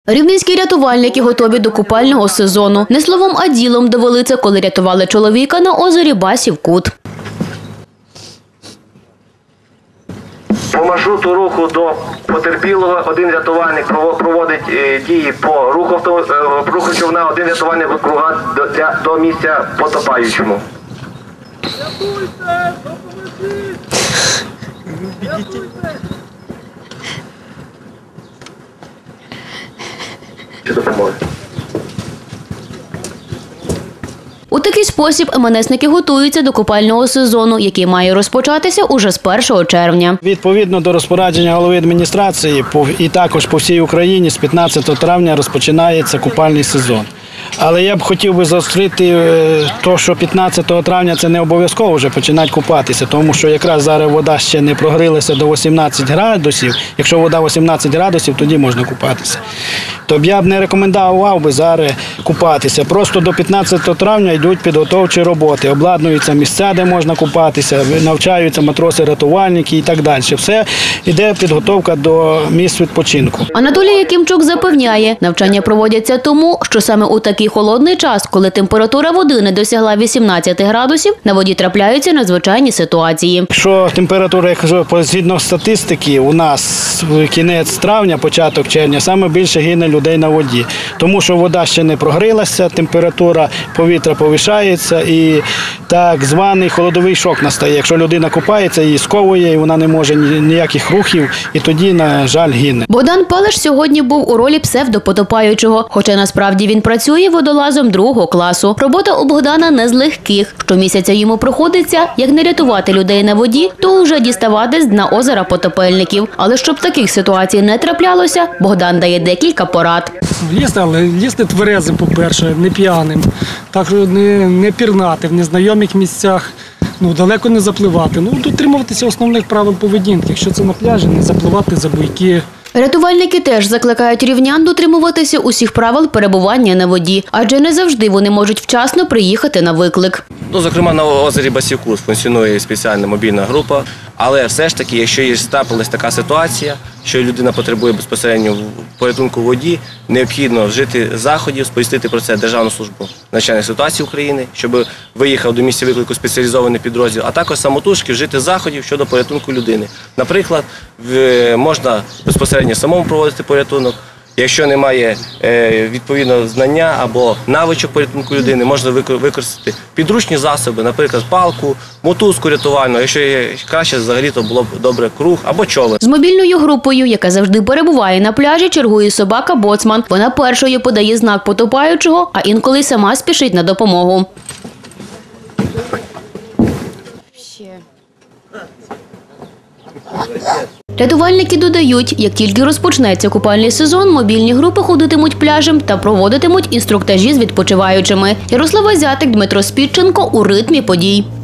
Рівненські рятувальники готові до купального сезону. Не словом, а ділом довели це, коли рятували чоловіка на озері Басів-Кут. По маршруту руху до потерпілого один рятувальник проводить дії по руху човна, один рятувальник викруга до місця потопаючому. Рятуйте! Допоможіть! Чи допоможе? У такий спосіб МНСники готуються до купального сезону, який має розпочатися уже з 1 червня. Відповідно до розпорядження голови адміністрації і також по всій Україні з 15 травня розпочинається купальний сезон. Але я б хотів би заострити те, що 15 травня це не обов'язково вже починати купатися, тому що якраз зараз вода ще не прогрілася до 18 градусів. Якщо вода 18 градусів, тоді можна купатися. Тобто я б не рекомендував би зараз купатися. Просто до 15 травня йдуть підготовчі роботи, обладнуються місця, де можна купатися, навчаються матроси-рятувальники і так далі. Все йде підготовка до місць відпочинку. Анатолій Якимчук запевняє, навчання проводяться тому, що саме у такий холодний час, коли температура води не досягла 18 градусів, на воді трапляються надзвичайні ситуації. Якщо температура, якщо згідно статистики, у нас кінець травня, початок червня, саме більше гине людей на воді. Тому що вода ще не прогрілася, температура повітря повишається і так званий холодовий шок настає. Якщо людина купається, її сковує, і вона не може ніяких рухів, і тоді, на жаль, гине. Богдан Палиш сьогодні був у ролі псевдопотопаючого, хоча насправді він працює водолазом 2-го класу. Робота у Богдана не з легких. Щомісяця йому приходиться, як не рятувати людей на воді, то вже діставати з дна озера потопельників. Але щоб таких ситуацій не траплялося, Богдан дає декілька порад. Лізти, але лізти тверезим, по-перше, не п'яним. Так що не пірнати в незнайомих місцях, далеко не запливати. Дотримуватися основних правил поведінки. Якщо це на пляжі, не запливати за буйки. Рятувальники теж закликають рівнян дотримуватися усіх правил перебування на воді, адже не завжди вони можуть вчасно приїхати на виклик. Зокрема, на озері Басів-Кут функціонує спеціальна мобільна група, але все ж таки, якщо трапилась така ситуація, що людина потребує безпосередньо порятунку в воді, необхідно вжити заходів, сповістити про це Державну службу надзвичайних ситуацій України, щоб виїхав до місця виклику спеціалізований підрозділ, а також самотужки вжити заходів щодо порятунку людини. Наприклад, можна безпосередньо самому проводити порятунок. Якщо немає відповідного знання або навичок порятунку людини, можна використати підручні засоби, наприклад, палку, мотузку рятувальну, якщо є краще, взагалі, то було б добре круг або човен. З мобільною групою, яка завжди перебуває на пляжі, чергує собака-боцман. Вона першою подає знак потопаючого, а інколи й сама спішить на допомогу. Рятувальники додають, як тільки розпочнеться купальний сезон, мобільні групи ходитимуть пляжем та проводитимуть інструктажі з відпочиваючими. Ярослава Зятик, Дмитро Спідченко у ритмі подій.